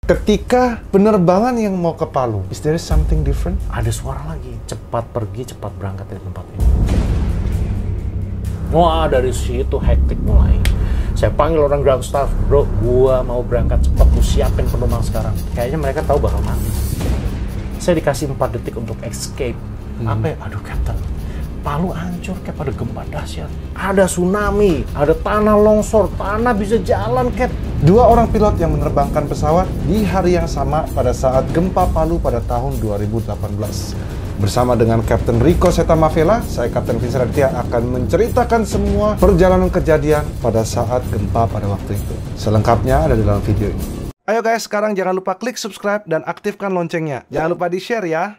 Ketika penerbangan yang mau ke Palu, is there something different? Ada suara lagi, cepat pergi, cepat berangkat dari tempat ini. Wah, dari situ hektik mulai. Saya panggil orang ground staff, bro, gua mau berangkat cepat, lu siapin penumpang sekarang. Kayaknya mereka tahu bakal mati. Saya dikasih 4 detik untuk escape. Apa ya? Aduh, Captain, Palu hancur, Cap, ada gempa dahsyat, ada tsunami, ada tanah longsor, tanah bisa jalan, Cap. 2 orang pilot yang menerbangkan pesawat di hari yang sama pada saat gempa Palu pada tahun 2018. Bersama dengan Kapten Rico Seta Mavela, saya Kapten Vincent Aditya akan menceritakan semua perjalanan kejadian pada saat gempa pada waktu itu. Selengkapnya ada di dalam video ini. Ayo guys, sekarang jangan lupa klik subscribe dan aktifkan loncengnya. Jangan lupa di-share ya.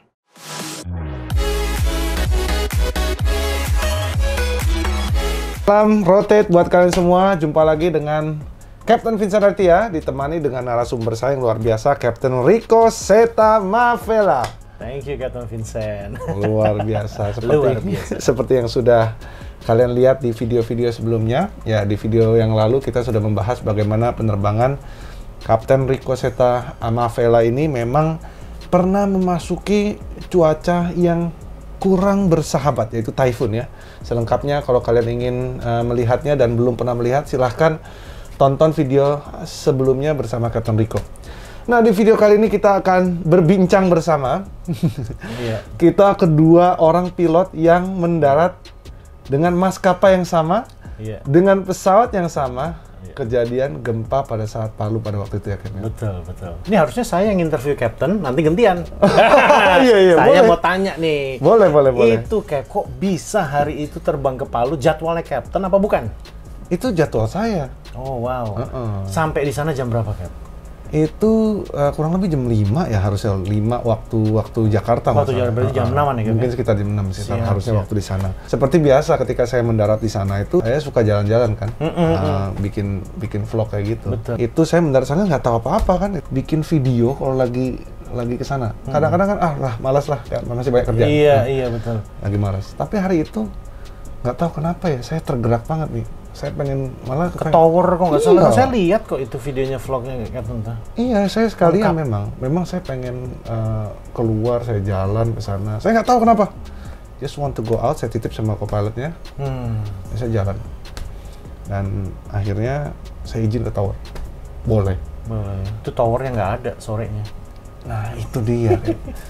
Salam rotate buat kalian semua. Jumpa lagi dengan Kapten Vincent Aditya, ditemani dengan narasumber saya yang luar biasa, Kapten Rico Seta Mavela. Thank you, Captain Vincent. Luar biasa. Seperti seperti yang sudah kalian lihat di video-video sebelumnya. Ya, di video yang lalu kita sudah membahas bagaimana penerbangan Kapten Rico Seta Mavela ini memang pernah memasuki cuaca yang kurang bersahabat, yaitu typhoon ya. Selengkapnya kalau kalian ingin melihatnya dan belum pernah melihat, silahkan tonton video sebelumnya bersama Kapten Rico. Nah, di video kali ini kita akan berbincang bersama. Kita kedua orang pilot yang mendarat dengan maskapai yang sama, dengan pesawat yang sama, kejadian gempa pada saat Palu pada waktu itu ya, Kapten. Betul, betul. Ini harusnya saya yang interview Captain, nanti gantian. Iya, saya boleh. mau tanya nih. Boleh. Itu kayak kok bisa hari itu terbang ke Palu, jadwalnya Captain apa bukan? Itu jadwal saya. Oh, wow. Sampai di sana jam berapa, Cap? Itu kurang lebih jam 5 ya, harusnya 5 waktu Jakarta. Waktu Jakarta berarti jam 6-an ya, Cap? Mungkin sekitar jam 6 sih, harusnya waktu di sana. Seperti biasa ketika saya mendarat di sana itu, saya suka jalan-jalan kan, bikin vlog kayak gitu. Betul. Itu saya mendarat sana nggak tahu apa-apa kan, bikin video kalau lagi ke sana. Kadang-kadang kan malas lah, ya, masih banyak kerjaan. Iya, betul. Lagi malas. Tapi hari itu nggak tahu kenapa ya, saya tergerak banget nih. Saya pengen malah ke tower kok nggak salah. Saya lihat kok itu videonya, vlognya Captain. Iya, saya sekalian memang saya pengen keluar, saya jalan ke sana. Saya nggak tahu kenapa. Just want to go out, saya titip sama co-pilotnya. Saya jalan. Dan akhirnya saya izin ke tower. Boleh. Itu towernya nggak ada sorenya. Nah, itu dia.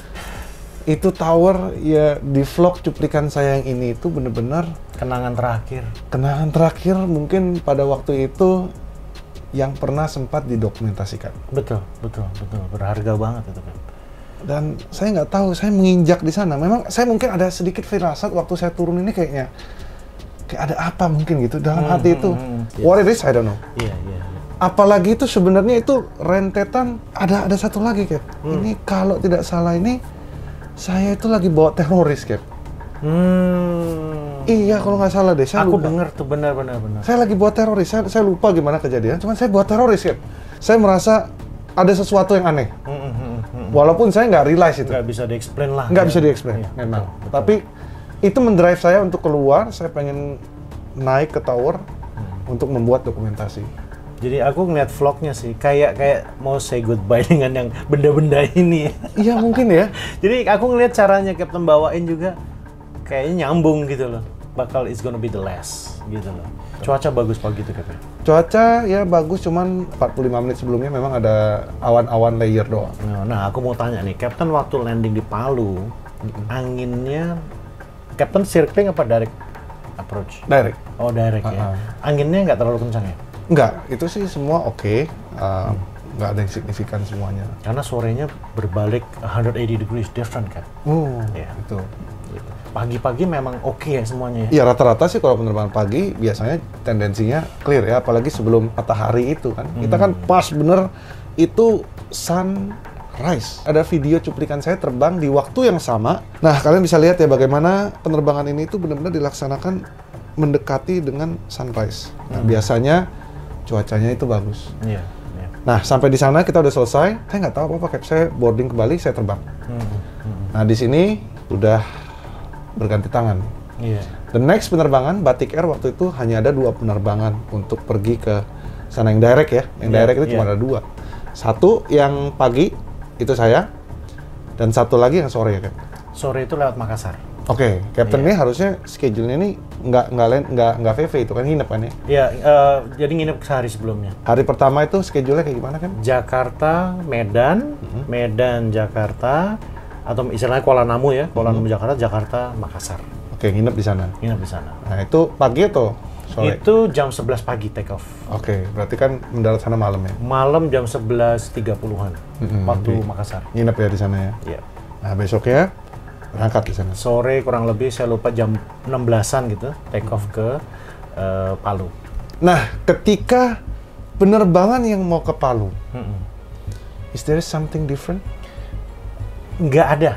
Itu tower ya, di vlog cuplikan saya yang ini itu bener-bener kenangan terakhir mungkin pada waktu itu yang pernah sempat didokumentasikan. Betul, berharga banget itu kan. Dan saya nggak tahu, saya menginjak di sana, memang saya mungkin ada sedikit firasat waktu saya turun ini, kayak ada apa mungkin gitu dalam hati itu. What it is, I don't know. Iya. Apalagi itu sebenarnya itu rentetan, ada satu lagi, Cap. Ini kalau tidak salah ini saya itu lagi bawa teroris, Cap. Iya, kalau nggak salah deh. Aku dengar tuh, benar. Saya lagi bawa teroris. Saya lupa gimana kejadian. Cuman saya bawa teroris, Cap. Saya merasa ada sesuatu yang aneh. Walaupun saya nggak realize itu. Nggak bisa di-explain lah. Nggak bisa di-explain, memang. Betul. Tapi itu mendrive saya untuk keluar. Saya pengen naik ke tower untuk membuat dokumentasi. Jadi aku ngeliat vlognya sih, kayak mau say goodbye dengan yang benda-benda ini. Iya, mungkin ya. Jadi aku ngeliat caranya Captain bawain juga kayaknya nyambung gitu loh. Bakal it's gonna be the last gitu loh. Cuaca bagus pagi itu, Captain. Cuaca ya bagus, cuman 45 menit sebelumnya memang ada awan-awan layer doang. Nah, aku mau tanya nih, Captain waktu landing di Palu, anginnya Captain circling apa direct approach? Direct. Oh, direct ya. Anginnya nggak terlalu kencang ya? Enggak, itu sih semua oke. Nggak ada yang signifikan semuanya. Karena sorenya berbalik 180 degrees different kan? Ya. Itu. Pagi-pagi memang oke ya semuanya? Iya, rata-rata sih kalau penerbangan pagi biasanya tendensinya clear ya, apalagi sebelum matahari itu kan. Kita kan pas bener itu sunrise. Ada video cuplikan saya terbang di waktu yang sama. Nah, kalian bisa lihat ya bagaimana penerbangan ini itu benar-benar dilaksanakan mendekati dengan sunrise. Nah, biasanya cuacanya itu bagus. Iya. Nah, sampai di sana kita udah selesai. Saya nggak tahu apa-apa, Cap. Saya boarding kembali, saya terbang. Nah, di sini udah berganti tangan. Iya. The next penerbangan, Batik Air waktu itu hanya ada 2 penerbangan untuk pergi ke sana yang direct ya. Yang direct itu cuma ada 2. Satu yang pagi itu saya, dan satu lagi yang sore ya, Cap? Sore itu lewat Makassar. Oke, Captain ini harusnya schedule-nya ini nggak VV itu kan, nginep kan ya? Iya, jadi nginep sehari sebelumnya. Hari pertama itu schedule-nya kayak gimana kan? Jakarta, Medan, Medan, Jakarta, atau istilahnya Kuala Namu ya, Kuala Namu Jakarta, Jakarta, Makassar. Oke, nginep di sana. Nginep di sana. Nah, itu pagi atau sore? Itu jam 11 pagi take off. Oke, berarti kan mendarat sana malam ya? Malam jam 11.30-an waktu oke. Makassar. Nginep ya di sana ya? Iya. Nah, besoknya berangkat di sana. Sore kurang lebih saya lupa jam 16-an gitu, take off ke Palu. Nah, ketika penerbangan yang mau ke Palu, is there something different? Nggak ada.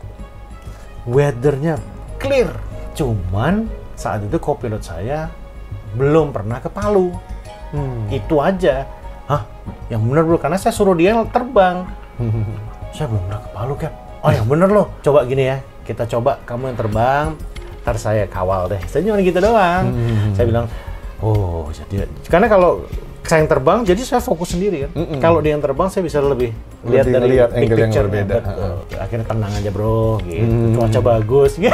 Weathernya clear. Cuman saat itu co-pilot saya belum pernah ke Palu. Itu aja. Hah? Yang bener bro, karena saya suruh dia terbang. Saya belum pernah ke Palu, Cap. Oh yang bener loh. Coba gini ya, kita coba kamu yang terbang, ntar saya kawal deh. Saya cuma gitu doang. Saya bilang, oh jadi, karena kalau saya yang terbang, jadi saya fokus sendiri kan. Kalau dia yang terbang, saya bisa lebih lihat dari big angle yang picture. berbeda. Akhirnya tenang aja bro, gitu. Cuaca bagus, gitu.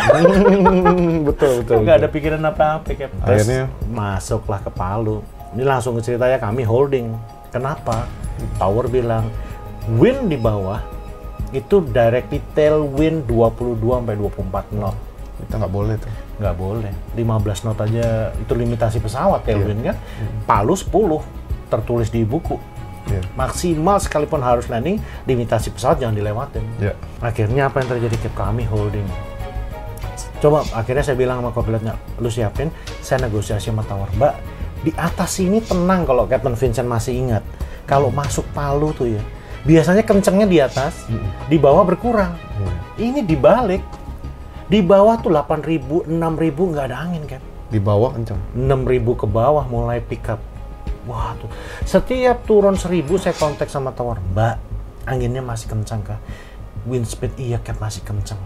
betul. Nggak ada pikiran apa-apa, Cap. Terus Akhirnya masuklah ke Palu. Ini langsung ceritanya kami holding. Kenapa? Tower bilang, wind di bawah itu directly tailwind 22-24 knot. kita nggak boleh tuh. Nggak boleh. 15 knot aja itu limitasi pesawat tailwind kan. Palu 10 tertulis di buku. Maksimal sekalipun harus landing, limitasi pesawat jangan dilewatin. Akhirnya apa yang terjadi? Kami holding. Coba akhirnya saya bilang sama co-pilotnya, lu siapin, saya negosiasi sama Tower. Mbak, di atas sini tenang kalau Captain Vincent masih ingat. Kalau masuk Palu tuh ya, biasanya kencengnya di atas, di bawah berkurang. Ini dibalik. Di bawah tuh 8.000, 6.000 nggak ada angin kan? Di bawah kenceng. 6.000 ke bawah mulai pick up. Wah tuh, setiap turun 1.000 saya kontak sama Tower. Mbak, anginnya masih kencang kah? Wind speed iya Cap, masih kencang.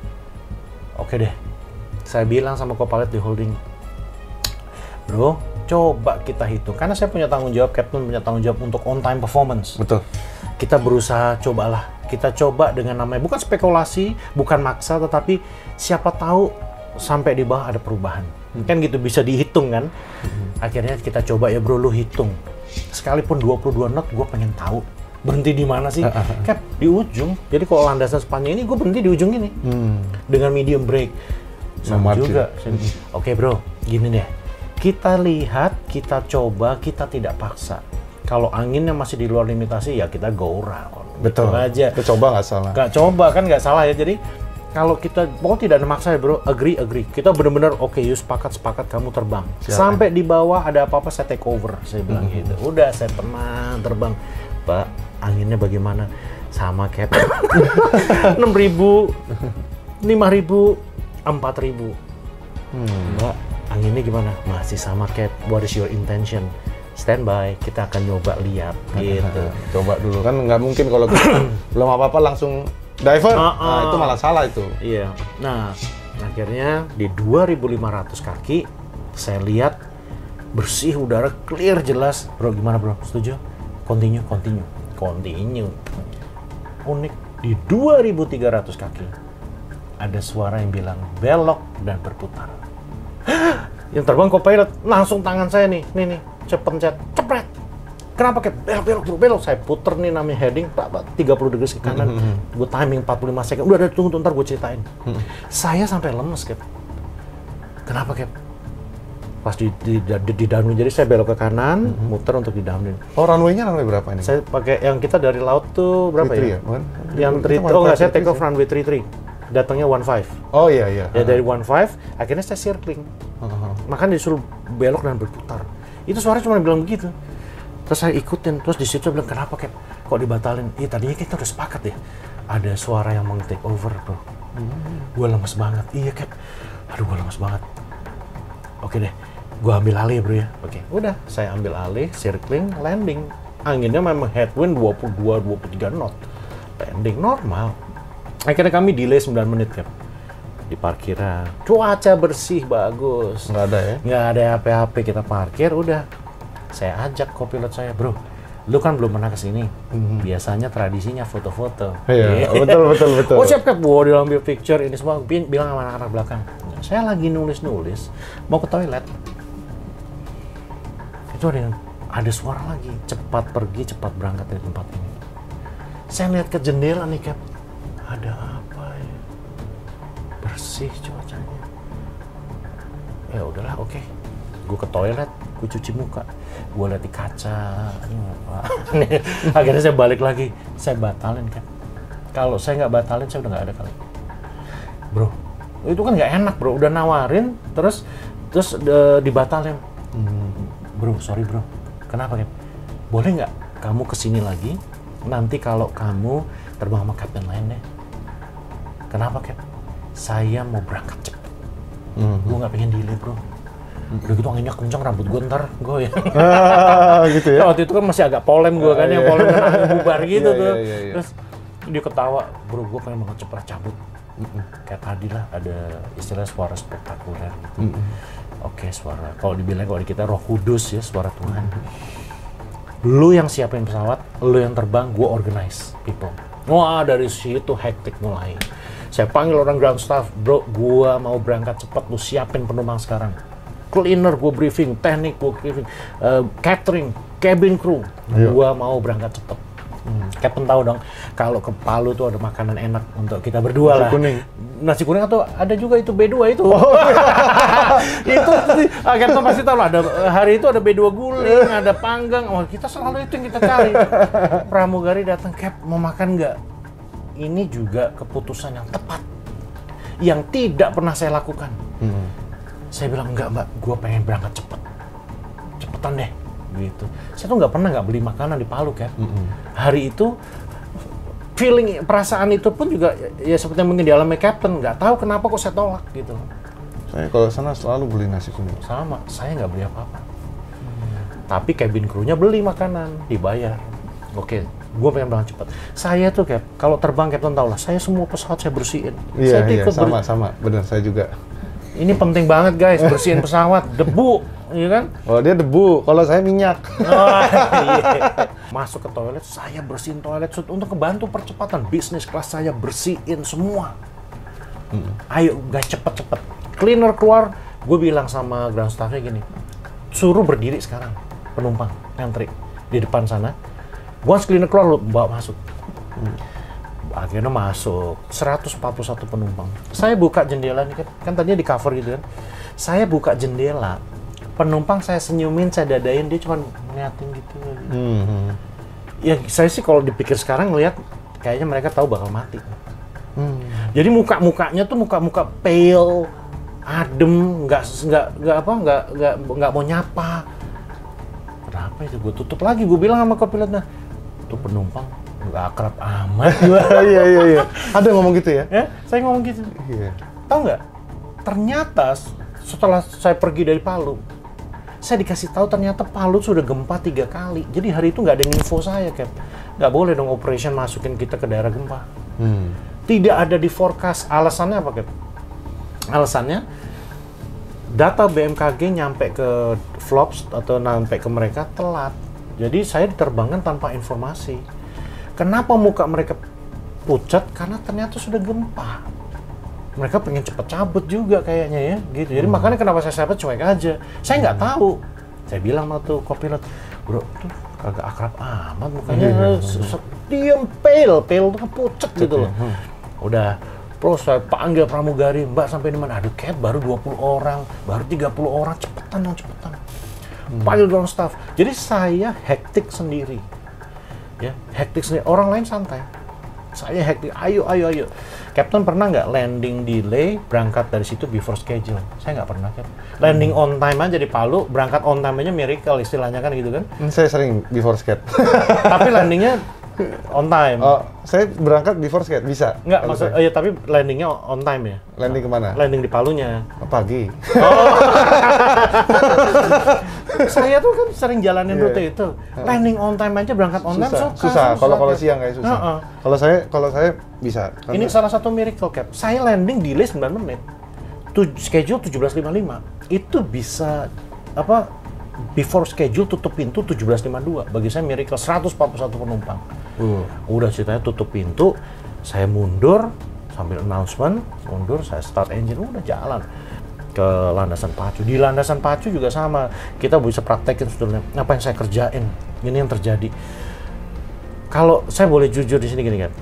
Oke deh, saya bilang sama co-pilot di holding, bro, coba kita hitung. Karena saya punya tanggung jawab, Captain punya tanggung jawab untuk on time performance. Betul. Kita berusaha, cobalah. Kita coba dengan namanya, bukan spekulasi, bukan maksa, tetapi siapa tahu sampai di bawah ada perubahan. Kan gitu, bisa dihitung kan. Akhirnya kita coba ya bro, lu hitung. Sekalipun 22 knot, gue pengen tahu berhenti di mana sih. Cap, di ujung. Jadi kalau landasan sepanjang ini, gue berhenti di ujung ini. Dengan medium brake. Sama juga. Oke bro, gini deh. Kita lihat, kita coba, kita tidak paksa. Kalau anginnya masih di luar limitasi, ya kita go round. Betul. Gitu aja. Kita coba nggak salah. Nggak coba kan nggak salah ya. Jadi kalau kita, pokoknya tidak ada maksa ya bro, agree. Kita benar-benar oke, yuk sepakat kamu terbang. Sampai di bawah ada apa-apa saya take over, saya bilang gitu. Udah saya tenang terbang. Pak, anginnya bagaimana? Sama Cap. 6.000, 5.000, 4.000. Mbak, anginnya gimana? Masih sama Cap. What is your intention? Standby, kita akan nyoba lihat gitu. Coba dulu kan, nggak mungkin kalau kita belum apa-apa langsung diver. Nah, itu malah salah itu. Iya. Nah, akhirnya di 2.500 kaki saya lihat bersih, udara clear jelas. Bro, gimana bro? Setuju? Continue. Unik, di 2.300 kaki ada suara yang bilang belok dan berputar. Yang terbang co-pilot, langsung tangan saya nih, saya pencet, cepret. Kenapa Cap? Belok. Saya puter nih namanya heading, 30 degrees ke kanan. Gue timing 45 second. Udah tunggu, ntar gue ceritain. Saya sampai lemes Cap. Kenapa Cap? Pas di downwind, jadi saya belok ke kanan, muter untuk di downwind. Oh, runway-nya runway berapa ini? Saya pakai yang kita dari laut tuh berapa 33 ya? Bukan? Yang 3, oh nggak, saya take off runway 33. Datangnya 15. Oh iya. Ya dari 15, akhirnya saya circling. Makanya disuruh belok dan berputar. Itu suara cuma bilang begitu. Terus saya ikutin, terus di situ bilang, kenapa Cap? Kok dibatalin? Iya tadinya kita udah sepakat ya. Ada suara yang mau take over bro. Gue lemes banget. Iya Cap. Aduh gue lemes banget. Oke deh, gue ambil alih bro ya. Oke, udah saya ambil alih, circling, landing. Anginnya memang headwind 22-23 knot. Landing normal. Akhirnya kami delay 9 menit Cap. Di parkiran. Cuaca bersih, bagus. Nggak ada ya? Nggak ada apa-apa, kita parkir, udah. Saya ajak co-pilot saya, bro, Lu kan belum pernah kesini. Biasanya tradisinya foto-foto. Iya, betul. Oh siap Cap, dia ambil picture ini semua, bilang sama anak-anak belakang. Saya lagi nulis-nulis, mau ke toilet. Itu ada suara lagi, cepat pergi, cepat berangkat dari tempat ini. Saya lihat ke jendela nih Cap, ada apa ya? Bersih cuacanya. Ya udahlah, oke. Gue ke toilet, gue cuci muka, gue lihat di kaca, akhirnya saya balik lagi, saya batalin Cap. Kalau saya nggak batalin, saya udah nggak ada kali. Bro, itu kan nggak enak bro, udah nawarin, terus dibatalin. Bro, sorry bro, kenapa Cap? Boleh nggak kamu kesini lagi, nanti kalau kamu terbang sama kapten lain deh. Kenapa Cap? Saya mau berangkat cepet, gue nggak pengen delay bro. Udah gitu anginnya kencang, rambut gue ntar goyang. Gitu ya? Waktu itu kan masih agak polem gue kan, yang polem kan agak bubar gitu tuh. Terus dia ketawa, bro gue pengen banget cepet cabut. Kayak tadi lah, ada istilah suara spektakuler gitu. Oke, suara, kalau dibilang kalau di kita roh kudus ya, suara Tuhan. Lu yang siapin pesawat, lu yang terbang, gue organize people. Wah, dari situ hektik mulai. Saya panggil orang ground staff, bro gue mau berangkat cepet, lu siapin penumpang sekarang. Cleaner gue briefing, teknik gue briefing, catering, cabin crew, gue mau berangkat cepet. Captain tahu dong, kalau ke Palu tuh ada makanan enak untuk kita berdua lah. Nasi kuning atau ada juga itu B2 itu. Itu Captain pasti tahu lah, ada hari itu ada B2 guling, ada panggang. Oh kita selalu itu yang kita cari. Pramugari datang, Cap mau makan nggak? Ini juga keputusan yang tepat, yang tidak pernah saya lakukan. Saya bilang, enggak mbak, gue pengen berangkat cepetan deh, gitu. Saya tuh nggak pernah nggak beli makanan di Palu, Cap. Hari itu, perasaan itu pun juga, ya seperti yang mungkin dialami Captain, nggak tahu kenapa kok saya tolak, gitu. Saya kalau sana selalu beli nasi kuning. Sama, saya nggak beli apa-apa. Tapi cabin crew-nya beli makanan, dibayar. Oke, gue pengen berangkat cepat. Saya tuh, Cap, kalau terbang Captain tahu lah, saya semua pesawat saya bersihin. Iya, sama, benar saya juga. Ini penting banget guys, bersihin pesawat, debu, iya kan? Oh dia debu, kalau saya minyak. Oh, iya. Masuk ke toilet, saya bersihin toilet untuk kebantu percepatan. Bisnis kelas saya bersihin semua. Ayo guys, cepet-cepet. Cleaner keluar, gue bilang sama ground staff-nya gini, suruh berdiri sekarang, penumpang, ngantri di depan sana. Once cleaner keluar, lu bawa masuk. Akhirnya masuk 141 penumpang. Saya buka jendela nih kan tadinya di cover gitu kan. Saya buka jendela, penumpang saya senyumin, saya dadain, dia cuma ngeliatin gitu. Ya saya sih kalau dipikir sekarang ngeliat kayaknya mereka tahu bakal mati. Jadi muka-mukanya tuh muka-muka pale, adem, nggak mau nyapa. Kenapa itu? Gue tutup lagi, gue bilang sama kopilotnya, tuh penumpang nggak akrab amat. Iya. Ada ngomong gitu ya? Ya, saya ngomong gitu. Iya. Tahu nggak? Ternyata setelah saya pergi dari Palu, saya dikasih tahu ternyata Palu sudah gempa 3 kali. Jadi hari itu nggak ada info saya, Cap. Nggak boleh dong operation masukin kita ke daerah gempa. Tidak ada di forecast. Alasannya apa, Cap? Alasannya data BMKG nyampe ke FLOPS atau nyampe ke mereka telat. Jadi saya diterbangkan tanpa informasi. Kenapa muka mereka pucat? Karena ternyata sudah gempa. Mereka pengen cepet cabut juga kayaknya ya, gitu. Jadi makanya kenapa saya cuek aja. Saya nggak tahu. Saya bilang sama tuh kopilot, bro, tuh kagak akrab amat mukanya, diam, pale tuh kan pucat gitu loh. Udah, terus saya panggil pramugari, mbak sampai di mana? Aduh, Cap, baru 20 orang, baru 30 orang, cepetan. Panggil ground staff. Jadi saya hektik sendiri. Ya, hektik sendiri. Orang lain santai. Saya hektik. Ayo. Captain pernah nggak landing delay, berangkat dari situ before schedule? Saya nggak pernah, Cap. Landing on time aja di Palu, berangkat on time aja miracle istilahnya kan gitu kan? Saya sering before schedule. Tapi landingnya on time. Oh, saya berangkat before schedule bisa? Nggak, maksud, ya tapi landingnya on time ya? Landing kemana? Landing di Palunya. Pagi. Oh. Saya tuh kan sering jalanin rute itu. Landing on time aja, berangkat on time susah. Kalau siang kayak susah. Kalau saya bisa. Ini salah satu miracle, Cap. Saya landing delay 9 menit. Schedule 17.55. Itu bisa before schedule tutup pintu 17.52. Bagi saya miracle, 141 penumpang. Udah ceritanya tutup pintu, saya mundur sambil announcement, mundur, saya start engine, udah jalan ke landasan pacu. Di landasan pacu juga sama, kita bisa praktekin sebetulnya apa yang saya kerjain. Ini yang terjadi. Kalau saya boleh jujur di sini gini kan,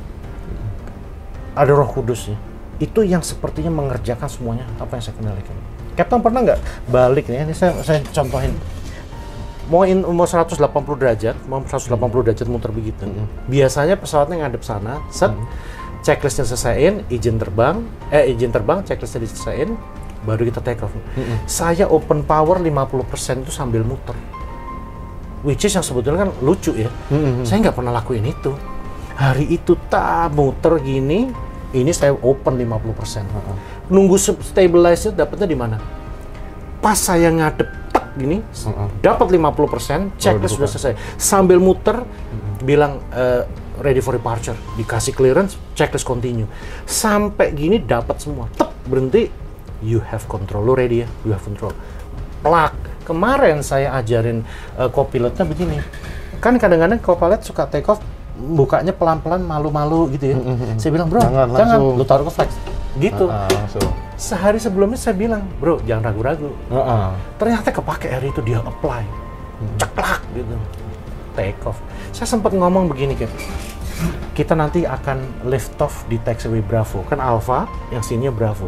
ada Roh Kudus ya, itu yang sepertinya mengerjakan semuanya apa yang saya kendalikan. Captain pernah nggak balik nih? Ini saya contohin. Mau 180 derajat, mau 180 derajat muter begitu. Biasanya pesawatnya ngadep sana, set, checklistnya selesaiin, izin terbang, checklistnya diselesain, baru kita take off. Saya open power 50% itu sambil muter. Which is yang sebetulnya kan lucu ya. Saya nggak pernah lakuin itu. Hari itu muter gini, ini saya open 50%. Nunggu stabilize dapetnya di mana? Pas saya ngadep gini, dapat 50%, checklist sudah selesai. Sambil muter, bilang ready for departure, dikasih clearance, checklist continue. Sampai gini dapat semua, berhenti, you have control, lu ready ya, you have control. Plak. Kemarin saya ajarin co-pilotnya begini, kan kadang-kadang co-pilot suka take off, bukanya pelan-pelan, malu-malu gitu ya. Saya bilang, bro, jangan, lu taruh ke flex. Gitu. Sehari sebelumnya saya bilang, bro, jangan ragu-ragu. Ternyata kepake hari itu, dia apply. Ceklak gitu. Take off. Saya sempat ngomong begini, Cap. Kita nanti akan lift off di taxiway Bravo. Kan Alpha, yang sininya Bravo.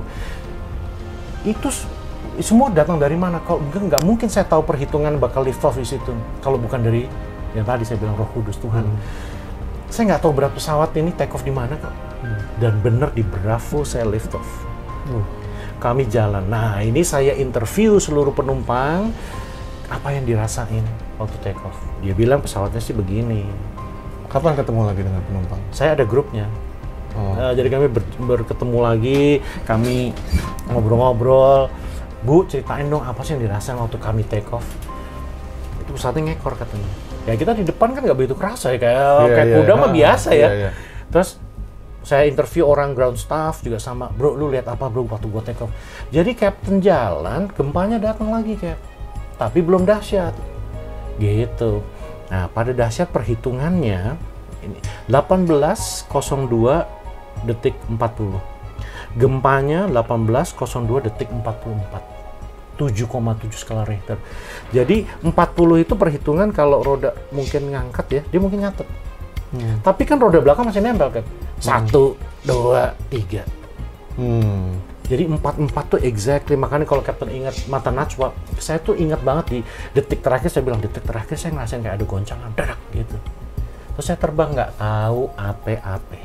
Itu semua datang dari mana? Kalau nggak mungkin saya tahu perhitungan bakal lift off di situ. Kalau bukan dari yang tadi saya bilang Roh Kudus Tuhan. Saya nggak tahu berapa pesawat ini take off di mana kok. Dan bener di Bravo saya lift off. Kami jalan. Nah ini saya interview seluruh penumpang. Apa yang dirasain waktu take off? Dia bilang pesawatnya sih begini. Kapan ketemu lagi dengan penumpang? Saya ada grupnya. Jadi kami berketemu lagi. Kami ngobrol-ngobrol. Bu, ceritain dong apa sih yang dirasain waktu kami take off. Itu pesawatnya ngekor katanya. Ya kita di depan kan nggak begitu kerasa ya, kayak kuda mah biasa ya. Terus saya interview orang ground staff juga sama, bro lu lihat apa bro waktu gua take off. Jadi captain jalan, gempanya datang lagi Cap. Tapi belum dahsyat. Gitu. Nah pada dahsyat perhitungannya ini 18.02 detik 40. Gempanya 18.02 detik 44. 7,7 skala Richter. Jadi 40 itu perhitungan kalau roda mungkin ngangkat ya, dia mungkin nyatet. Tapi kan roda belakang masih nempel kan. 1, 2, 3. Jadi 44 tuh exactly. Makanya kalau Captain ingat mata Najwa, saya tuh ingat banget di detik terakhir saya bilang detik terakhir saya ngerasain kayak ada goncangan dadak gitu. Terus saya terbang nggak tahu apa-apa.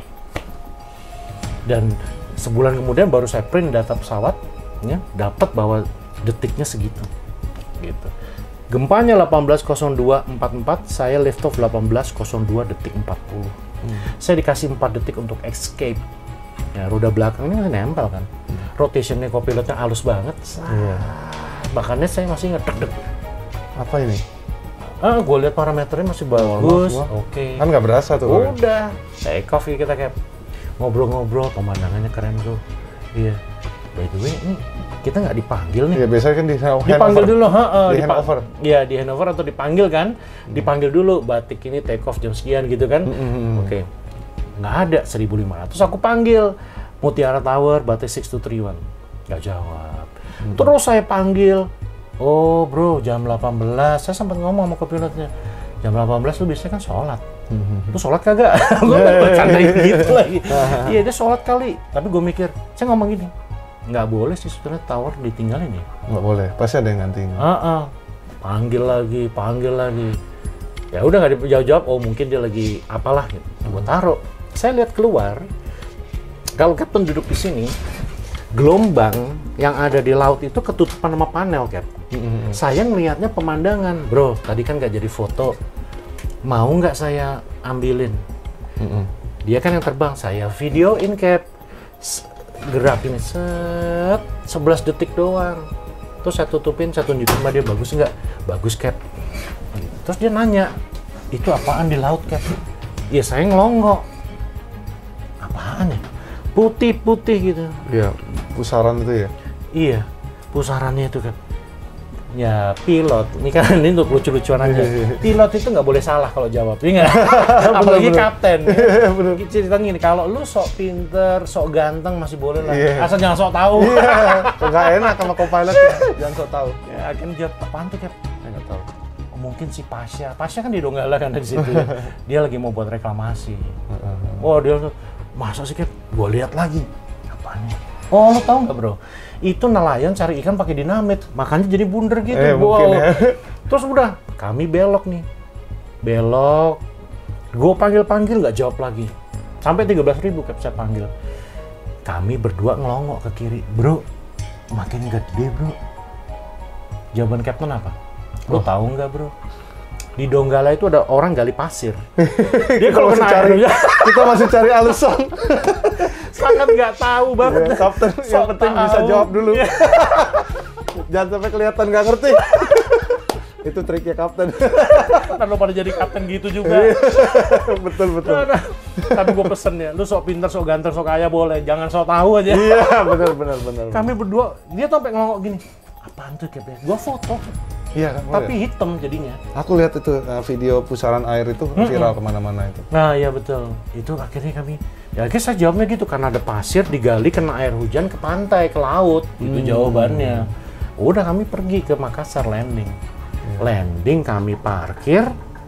Dan sebulan kemudian baru saya print data pesawat, ya, dapat bahwa detiknya segitu, gitu. Gempanya 18.02.44, saya lift off 18.02 detik 40. Saya dikasih 4 detik untuk escape. Ya, roda belakangnya masih nempel kan. Rotationnya co-pilotnya halus banget. Bahkannya saya masih ngedek-dek. Apa ini? Gue lihat parameternya masih bagus. Oke. Kan nggak berasa tuh. Udah, take off kita kayak ngobrol-ngobrol, pemandangannya keren bro. Iya. By the way, ini kita nggak dipanggil nih. Iya, biasanya kan dipanggil dulu, di handover. Iya, di handover atau dipanggil kan? Dipanggil dulu, batik ini take off jam sekian gitu kan? Oke. Nggak ada, 1.500. Aku panggil Mutiara Tower, batik 6231. Nggak jawab. Terus saya panggil, oh bro, jam 18. Saya sempat ngomong sama co-pilotnya, jam 18 lu biasanya kan sholat. Lu sholat kagak? Gue bercandain gitu lagi. Iya, dia sholat kali. Tapi gue mikir, saya ngomong gini, nggak boleh sih sebetulnya tower ditinggalin ya. Nggak boleh, pasti ada yang gantiin. Panggil lagi. Ya udah nggak dijawab, oh mungkin dia lagi apalah gitu. Gue taruh. Saya lihat keluar, kalau Captain duduk di sini, gelombang yang ada di laut itu ketutupan sama panel, Cap. Saya ngelihatnya pemandangan, bro. Tadi kan nggak jadi foto. Mau nggak saya ambilin? Dia kan yang terbang, saya videoin, Cap. Gerak ini, set, 11 detik doang. Terus saya tutupin, saya tunjukin sama dia, bagus nggak? Bagus, Cap. Terus dia nanya, itu apaan di laut, Cap? Ya saya ngelonggok. Apaan ya? Putih-putih gitu. Iya, pusaran itu ya? Iya, pusarannya itu, Cap. Ya pilot, ini kan ini untuk lucu-lucuan aja. Pilot itu nggak boleh salah kalau jawab, iya nggak? Apalagi kapten. Ya. Ceritanya gini, kalau lu sok pinter, sok ganteng masih boleh lah. Asal jangan sok tahu. Nggak enak sama co-pilot ya, jangan sok tahu. Ya, akhirnya jawab apaan tuh Cap? Nggak tahu. Oh, mungkin si Pasha kan di Donggala kan di situ. Dia lagi mau buat reklamasi. Oh dia tuh, masa sih Cap? Gua lihat lagi. Apanya? Oh, lo tau nggak bro? Itu nelayan cari ikan pakai dinamit, makanya jadi bundar gitu. Mungkin ya. Terus udah, kami belok nih. Belok. Gue panggil-panggil nggak jawab lagi. Sampai 13.000 Cap saya panggil. Kami berdua ngelongok ke kiri. Bro, makin gede bro. Jawaban Captain apa? Lo tahu nggak bro? Di Donggala itu ada orang gali pasir. Dia kalau masih kena air, kita masih cari alasan. sangat nggak tahu banget. Ya, kapten yang penting bisa jawab dulu. Jangan sampai kelihatan nggak ngerti. Itu triknya kapten. Kan lo pada jadi kapten gitu juga. Betul. Nah. Tapi gue pesen ya, lu sok pinter, sok ganteng, sok kaya boleh, jangan sok tahu aja. Iya, benar. Kami berdua, dia tuh sampai ngelongok gini. Apaan tuh Cap? Gua foto. Iya kan, tapi hitam jadinya. Aku lihat itu video pusaran air itu viral kemana-mana itu. Nah iya betul. Itu akhirnya kami, ya akhirnya saya jawabnya gitu karena ada pasir digali kena air hujan ke pantai, ke laut. Itu jawabannya. Udah kami pergi ke Makassar landing. Landing kami parkir.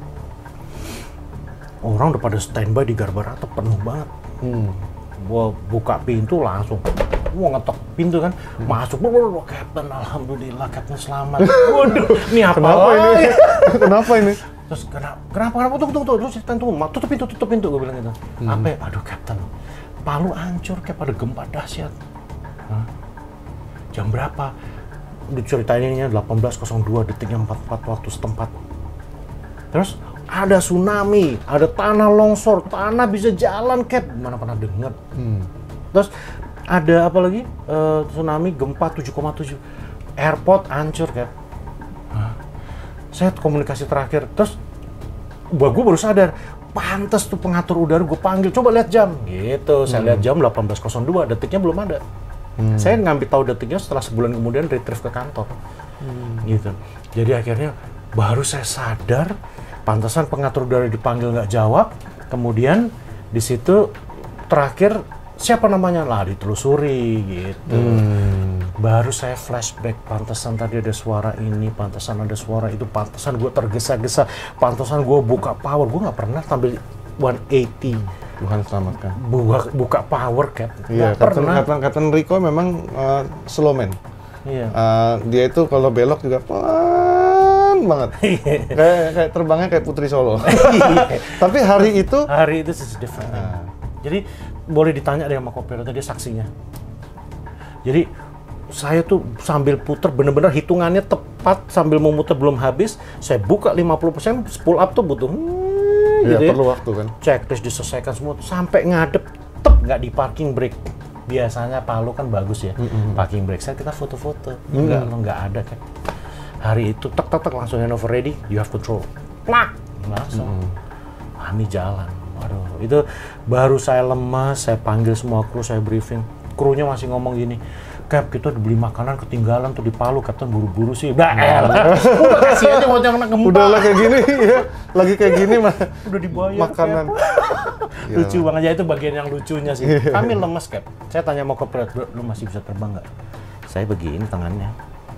Orang udah pada standby di Garbarata penuh banget. Gua buka pintu langsung. Mau ngetok pintu kan, masuk, Captain, alhamdulillah, Captain selamat. Waduh, ini apa? Kenapa ini? Terus kenapa? Tunggu, tutup pintu, gue bilang gitu. Apa ya? Aduh, Captain, Palu hancur, Cap, ada gempa dahsyat. Jam berapa? Diceritainnya 18.02, detiknya 44 waktu setempat. Terus ada tsunami, ada tanah longsor, tanah bisa jalan, Cap. Mana pernah dengar? Terus ada apa lagi? Tsunami, gempa 7,7. Airport hancur, Cap. Saya komunikasi terakhir. Terus gue baru sadar, pantes tuh pengatur udara gue panggil, coba lihat jam. Gitu, saya lihat jam 18.02, detiknya belum ada. Saya ngambil tahu detiknya setelah sebulan kemudian retrieve ke kantor. Gitu. Jadi akhirnya baru saya sadar, pantesan pengatur udara dipanggil nggak jawab. Kemudian di situ terakhir siapa namanya lah ditelusuri gitu. Baru saya flashback, pantesan tadi ada suara ini, pantesan ada suara itu, pantesan gue tergesa-gesa, pantesan gue buka power, gue nggak pernah tampil 180. Tuhan selamatkan. Buka power, Cap. Iya, Captain Rico memang slow man. Iya. Dia itu kalau belok juga pelan banget. kayak terbangnya kayak Putri Solo. Tapi hari itu is different. Jadi boleh ditanya deh sama co-pilot, dia saksinya. Jadi saya tuh sambil puter bener-bener hitungannya tepat, sambil memutar belum habis, saya buka 50%, spool up tuh butuh gitu ya. Perlu waktu kan. Checklist diselesaikan semua sampai ngadep, tep nggak di parking brake. Biasanya Palu kan bagus ya, parking brake. Saya kita foto-foto, nggak ada kan. Hari itu tek langsung handover ready, you have control, plak langsung. Kami jalan. Waduh, itu baru saya lemas, saya panggil semua kru, saya briefing. Krunya masih ngomong gini, Cap, kita beli makanan ketinggalan tuh di Palu, Captain buru-buru sih. Udah elah, kasih aja buat yang kena gempa. Udah lah kayak gini, ya. Lagi kayak gini mah. Udah dibayar, makanan. Lucu banget, ya itu bagian yang lucunya sih. Kami lemes, Cap. Saya tanya mau ke pilot, bro, lu masih bisa terbang nggak? Saya begini tangannya.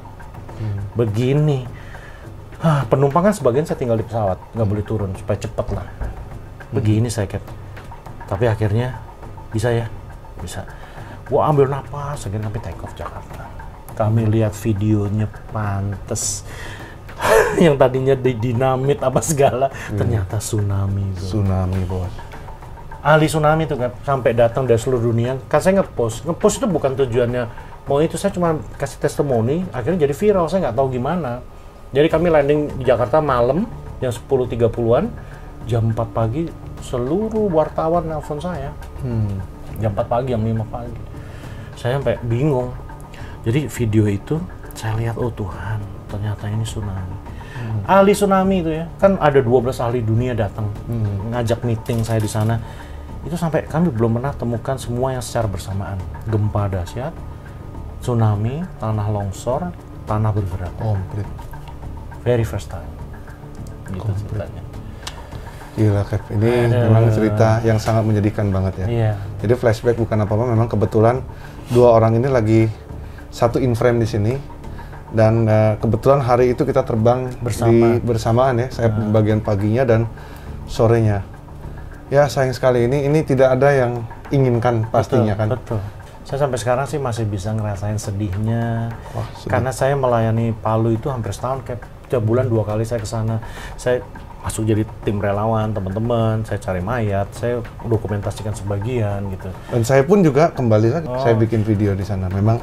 Begini. Penumpang kan sebagian saya tinggal di pesawat, nggak boleh turun supaya cepet lah. Begini saya, Cap. Tapi akhirnya bisa ya, bisa. Gua ambil napas, akhirnya sampai take off Jakarta. Kami lihat videonya, pantes. Yang tadinya di dinamit apa segala, ternyata tsunami. Bro. Tsunami, bos. Ahli tsunami tuh kan, sampai datang dari seluruh dunia. Kan saya ngepost itu bukan tujuannya mau itu, saya cuma kasih testimoni, akhirnya jadi viral, saya nggak tahu gimana. Jadi kami landing di Jakarta malam, jam 10.30-an, jam 4 pagi, seluruh wartawan nelpon saya. Jam 4 pagi, jam 5 pagi. Saya sampai bingung. Jadi video itu, saya lihat, oh Tuhan, ternyata ini tsunami. Ahli tsunami itu ya, kan ada 12 ahli dunia datang, ngajak meeting saya di sana. Itu sampai kami belum pernah temukan semua yang secara bersamaan. Gempa dahsyat, tsunami, tanah longsor, tanah bergerak. Komplit. Very first time. Gitu ceritanya. Gila Cap, ini memang cerita yang sangat menyedihkan banget ya. Iya. Jadi flashback bukan apa-apa, memang kebetulan dua orang ini lagi satu in frame di sini. Dan kebetulan hari itu kita terbang bersamaan ya, saya bagian paginya dan sorenya. Ya sayang sekali, ini tidak ada yang inginkan pastinya kan. Betul. Saya sampai sekarang sih masih bisa ngerasain sedihnya. Wah, karena saya melayani Palu itu hampir setahun, kayak tiap bulan 2 kali saya ke sana. Saya masuk jadi tim relawan, teman-teman, saya cari mayat, saya dokumentasikan sebagian gitu. Dan saya pun juga kembali lagi, saya bikin video di sana. Memang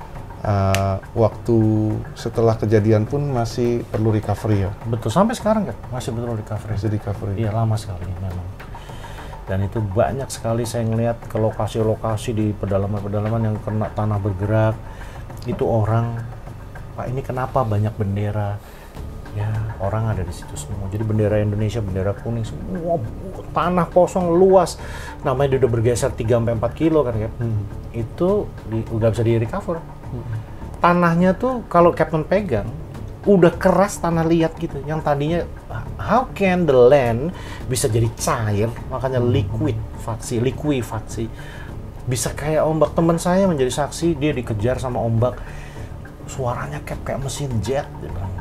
waktu setelah kejadian pun masih perlu recovery ya. Betul, sampai sekarang kan masih perlu recovery. Masih recovery. Iya, lama sekali memang. Dan itu banyak sekali saya ngelihat ke lokasi-lokasi di pedalaman-pedalaman yang kena tanah bergerak. Itu orang, Pak ini kenapa banyak bendera? Ya, orang ada di situ semua. Jadi bendera Indonesia, bendera kuning, semua tanah kosong luas. Namanya udah bergeser 3-4 kilo kan, Cap. Itu udah bisa di-recover. Tanahnya tuh kalau Captain pegang, udah keras tanah liat gitu. Yang tadinya, how can the land bisa jadi cair, makanya likuifaksi. Bisa kayak ombak. Teman saya menjadi saksi, dia dikejar sama ombak. Suaranya kayak mesin jet, dia bilang.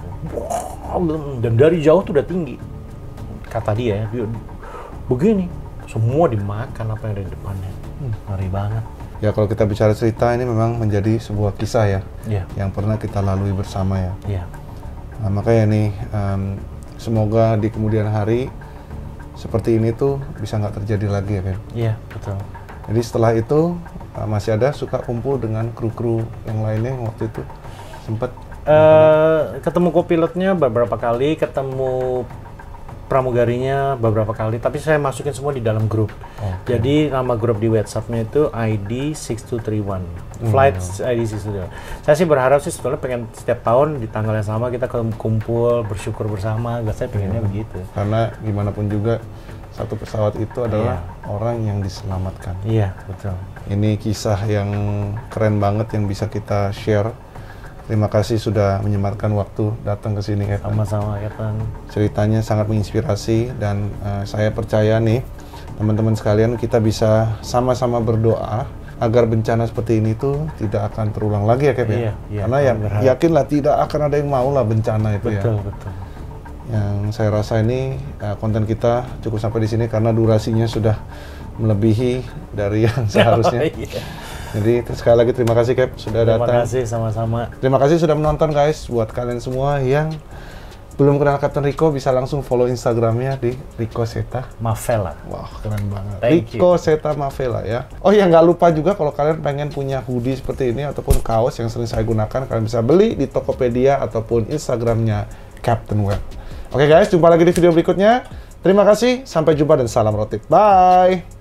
Dan dari jauh tuh udah tinggi, kata dia begini, semua dimakan apa yang ada di depannya. Ngeri banget. Ya kalau kita bicara cerita ini memang menjadi sebuah kisah ya, yang pernah kita lalui bersama ya. Nah, makanya nih semoga di kemudian hari seperti ini tuh bisa nggak terjadi lagi ya kan? Iya, betul. Jadi setelah itu masih ada suka kumpul dengan kru-kru yang lainnya yang waktu itu sempat ketemu co-pilotnya beberapa kali, ketemu pramugarinya beberapa kali, tapi saya masukin semua di dalam grup. Jadi nama grup di WhatsApp-nya itu ID 6231, Flight ID 6231. Saya sih berharap sih sebetulnya pengen setiap tahun di tanggal yang sama kita kumpul bersyukur bersama. Saya pengennya begitu. Karena gimana pun juga satu pesawat itu adalah orang yang diselamatkan. Iya, betul. Ini kisah yang keren banget yang bisa kita share. Terima kasih sudah menyempatkan waktu datang ke sini, Captain. Sama-sama, Captain. Ceritanya sangat menginspirasi dan saya percaya nih, teman-teman sekalian, kita bisa sama-sama berdoa agar bencana seperti ini tuh tidak akan terulang lagi ya, Captain. Iya, Karena yang yakinlah tidak akan ada yang mau lah bencana itu. Betul. Yang saya rasa ini konten kita cukup sampai di sini karena durasinya sudah melebihi dari yang seharusnya. Jadi sekali lagi terima kasih Cap sudah datang. Terima kasih sama-sama. Terima kasih sudah menonton guys. Buat kalian semua yang belum kenal Captain Rico bisa langsung follow Instagramnya di Rico Seta Mavela. Wah keren banget. Thank Rico Seta Mavela ya. Oh ya nggak lupa juga kalau kalian pengen punya hoodie seperti ini ataupun kaos yang sering saya gunakan, kalian bisa beli di Tokopedia ataupun Instagramnya Captain Web. Oke guys, jumpa lagi di video berikutnya. Terima kasih, sampai jumpa dan salam rotik. Bye.